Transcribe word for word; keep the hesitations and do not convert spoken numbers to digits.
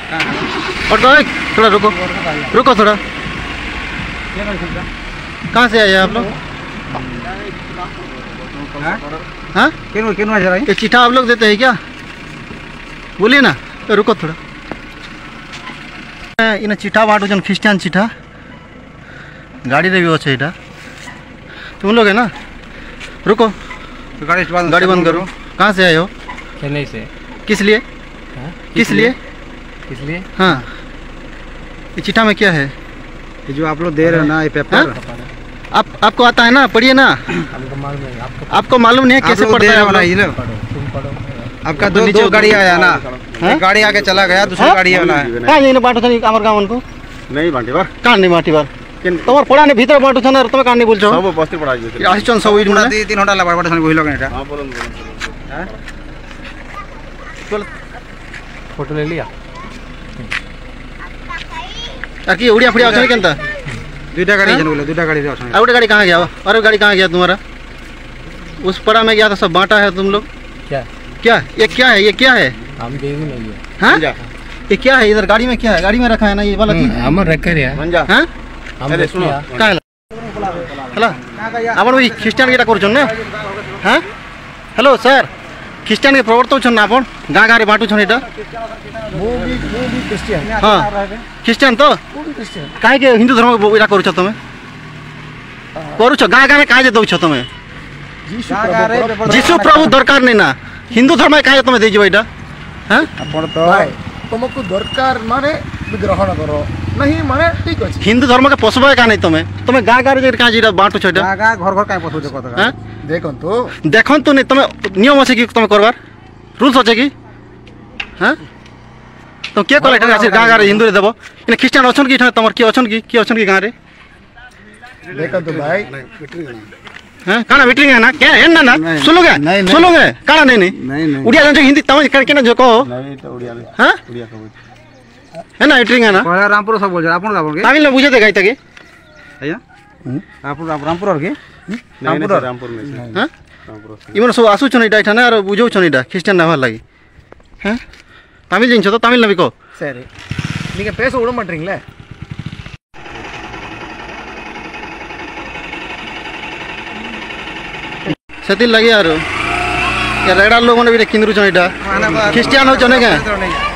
और थोड़ा रुको रुको थोड़ा। कहाँ से आए आप लोग? हाँ ये चिट्ठा आप लोग देते हैं क्या? बोलिए ना। तो रुको थोड़ा। इन चिट्ठा बांटुन ख्रीस्टान चिट्ठा गाड़ी रे भी अच्छे इटा तुम लोग है ना। रुको गाड़ी गाड़ी बंद करो। कहाँ से आए हो? चेन्नई से। किस लिए? हाँ? किस लिए किस लिए? हाँ ये चिट्ठा में क्या है? ये जो आप लोग दे रहे हो ना ये पेपर, आप आपको आता है ना? पढ़िए ना। हमको मालूम नहीं। आपको आपको मालूम नहीं है कैसे पढ़ता है? वाला ये लो तुम पढ़ो। आपका दो दो गाड़ी आया ना, गाड़ी आके चला गया, दूसरा गाड़ी वाला है। कहाँ नहीं बांटो छन आमर गाँव को नहीं बांटे बार कहाँ नहीं बांटी बार তোমার পড়া নে ভিতরে বাঁটো ছন আর তুমি কান নি বলছো সব বস্তি পড়া যাচ্ছে আসছন সব ওই পুরা দুই তিন ঘন্টা লাগবে বাঁটো ছন কইলো কেন এটা? हां বলুন হ্যাঁ চল फोटो ले लिया। আর কি উড়িয়া ফুড়িয়া আছে কেনতা? দুইটা গাড়ি আছে বলে দুইটা গাড়ি আছে। और गाड़ी कहाँ गया? और गाड़ी कहाँ गया तुम्हारा? उस पड़ा में गया था सब बांटा है तुम लोग। क्या क्या ये क्या है? ये क्या है? हम दे भी नहीं है। हाँ ये क्या है? इधर गाड़ी में क्या है? गाड़ी में रखा है ना ये वाला चीज। हम रख कर यार मंजा हाँ अरे सुनो कहाँ हेलो अपन वही ख्रीस्टान के कर ना। हाँ हेलो सर ख्रीस्टान के प्रवर्तक छन ना अपन गाँ गाँ रे बांटू छन एटा। वो भी वो भी क्रिश्चियन। हाँ ख्रीस्टान तो वो भी क्रिश्चियन। काहे के हिंदू धर्म को एटा करू छ तमे? करू छ गाँ गाँ में काहे जे दउ छ तमे? जीशु प्रभु दरकार नहीं ना हिंदू धर्म में काहे तमे दे जो एटा? हां अपन तो तुमको दरकार माने ग्रहण करो नहीं माने ठीक अछि। हिंदू धर्म के पोसबा का नहीं तमे तमे गाँ गाँ रे काहे जेटा बांटू छ एटा? गाँ गाँ घर घर काहे पोसो छ कत? हां देखन तो देखन तो नहीं तमे नियम আছে कि तमे करबार रूल्स আছে कि? हां तो के कहले एटा गाँ गाँ रे हिंदू रे देबो इन ख्रीस्टान अछन कि एटा तमर के अछन कि के अछन कि गाँ रे? देखन तो भाई हाँ काना मीटिंग है ना क्या है ना ना सुनोगे सुनोगे काना नहीं नहीं नहीं नहीं उड़िया जान हिंदी तम के ना जो कहो नहीं तो उड़िया में हां उड़िया कहू है ना मीटिंग है ना पहला रामपुर सब बोल जा अपन का बोल के तमिल में बुझे दे गाई तके भैया रामपुर रामपुर और के रामपुर रामपुर में हां रामपुर इमन सब आसु छन इटा ना और बुझो छन इटा ख्रीस्टान ना लागि हैं तमिल जिन छ तो तमिल में को சரி நீங்க பேச விட மாட்டீங்களே? सेति लगे यार रेगड़ा लोग ने भी किंदरू छन इटा ख्रीस्टान हो छने के